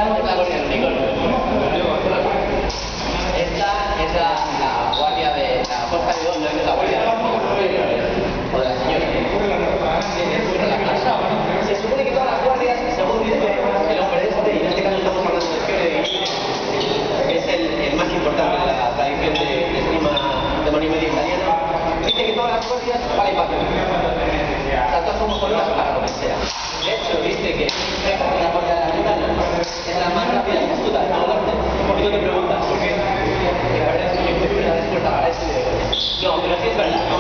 es la guardia del unicornio. Esta es la guardia de la puerta de onda, que es la guardia de o de la señora. Se supone que todas las guardias, según dice el hombre este, y en este caso estamos hablando de Fede, que es el más importante de la tradición de esgrima de mano y media italiana, dice que todas las guardias valen para todo. O sea, todas somos bonitas para lo que sea. De hecho, dice que la guardia de la ventana es la más rápida y astuta de todo el arte. Un poquito te preguntas, ¿por qué? Que parece que la respuesta para eso y de no, pero sí es verdad.